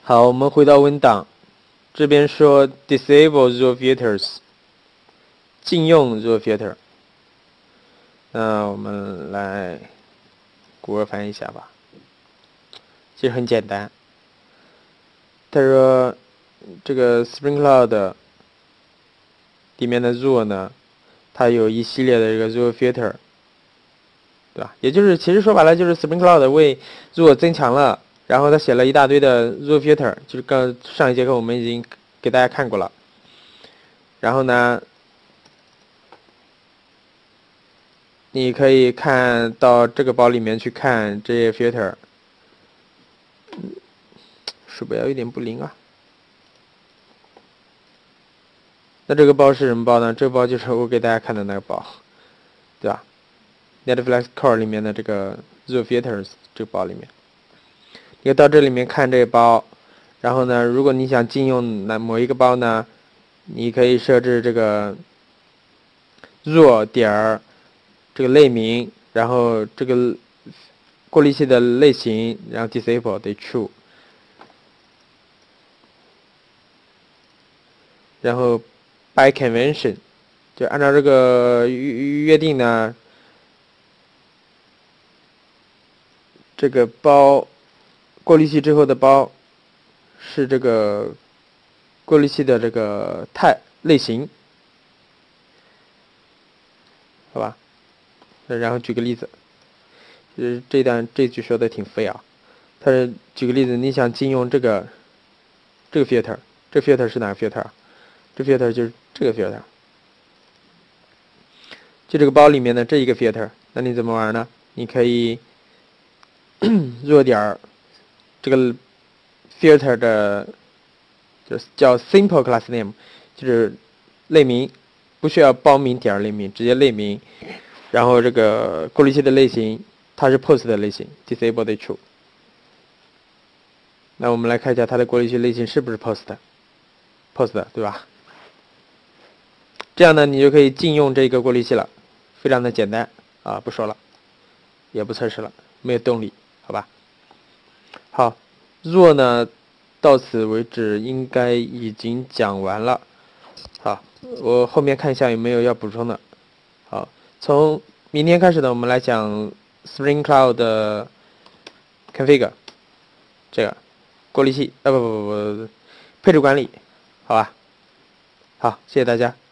好，我们回到文档，这边说 disable raw filters， 禁用 raw filter。那我们来谷歌翻译一下吧。其实很简单，他说这个 Spring Cloud 里面的 raw 呢，它有一系列的这个 raw filter， 对吧？也就是其实说白了就是 Spring Cloud 为 raw 增强了。然后他写了一大堆的 raw filter， 就是刚上一节课我们已经给大家看过了。然后呢，你可以看到这个包里面去看这些 filter。鼠标有点不灵啊。那这个包是什么包呢？这个包就是我给大家看的那个包，对吧 ？Netflix Core 里面的这个 raw filters 这个包里面。你到这里面看这个包，然后呢，如果你想禁用某一个包呢，你可以设置这个弱点这个类名，然后这个过滤器的类型，然后 disable 得 true， 然后 by convention 就按照这个约定呢，这个包过滤器之后的包是这个过滤器的这个类型，好吧？然后举个例子，这句说的挺废啊。他是举个例子，你想禁用这个filter， 这个 filter 是哪个 filter？ 这 filter 就是这个 filter， 就这个包里面的这一个 filter。那你怎么玩呢？你可以弱点这个 filter 的就是叫 simple class name， 就是类名，不需要包名点类名，直接类名。然后这个过滤器的类型，它是 post 的类型 ，disable 的 true。那我们来看一下它的过滤器类型是不是 post， 对吧？这样呢，你就可以禁用这个过滤器了，非常的简单啊，不说了，也不测试了，没有动力，好吧？好，弱呢，到此为止应该已经讲完了。好，我后面看一下有没有要补充的。好，从明天开始呢，我们来讲 Spring Cloud 的 config， 这个过滤器，不，配置管理，好吧？好，谢谢大家。